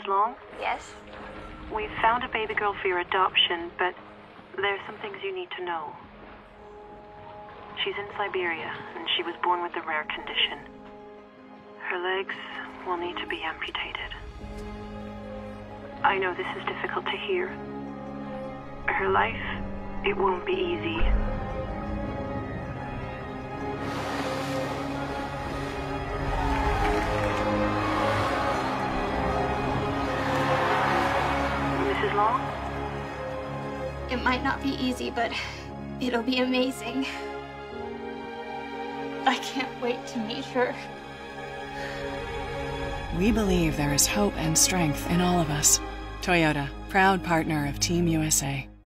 Long? Yes? We've found a baby girl for your adoption, but there's some things you need to know. She's in Siberia, and she was born with a rare condition. Her legs will need to be amputated. I know this is difficult to hear. Her life, it won't be easy. Mrs. Long? It might not be easy, but it'll be amazing. I can't wait to meet her. We believe there is hope and strength in all of us. Toyota, proud partner of Team USA.